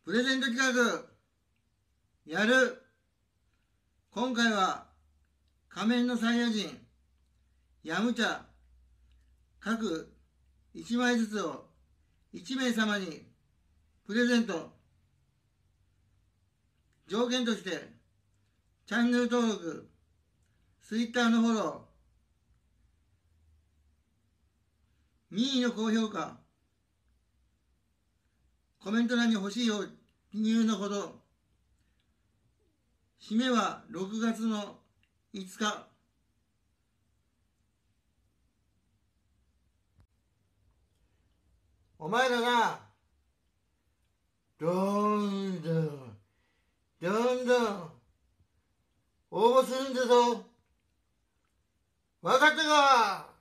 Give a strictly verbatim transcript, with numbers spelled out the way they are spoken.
プレゼント企画やる。今回は仮面のサイヤ人ヤムチャ各いちまいずつをいちめい様にプレゼント。条件としてチャンネル登録、ツイッターのフォロー、任意の高評価、コメント欄に欲しいを記入のほど。締めはろくがつのいつか。お前らがどんどんどんどん応募するんだぞ。わかったか？